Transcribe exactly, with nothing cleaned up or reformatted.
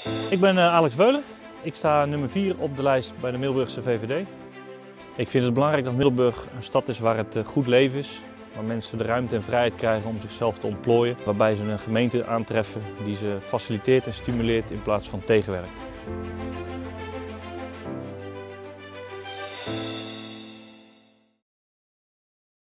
Ik ben uh, Alex Weuler. Ik sta nummer vier op de lijst bij de Middelburgse V V D. Ik vind het belangrijk dat Middelburg een stad is waar het uh, goed leven is. Waar mensen de ruimte en vrijheid krijgen om zichzelf te ontplooien. Waarbij ze een gemeente aantreffen die ze faciliteert en stimuleert in plaats van tegenwerkt.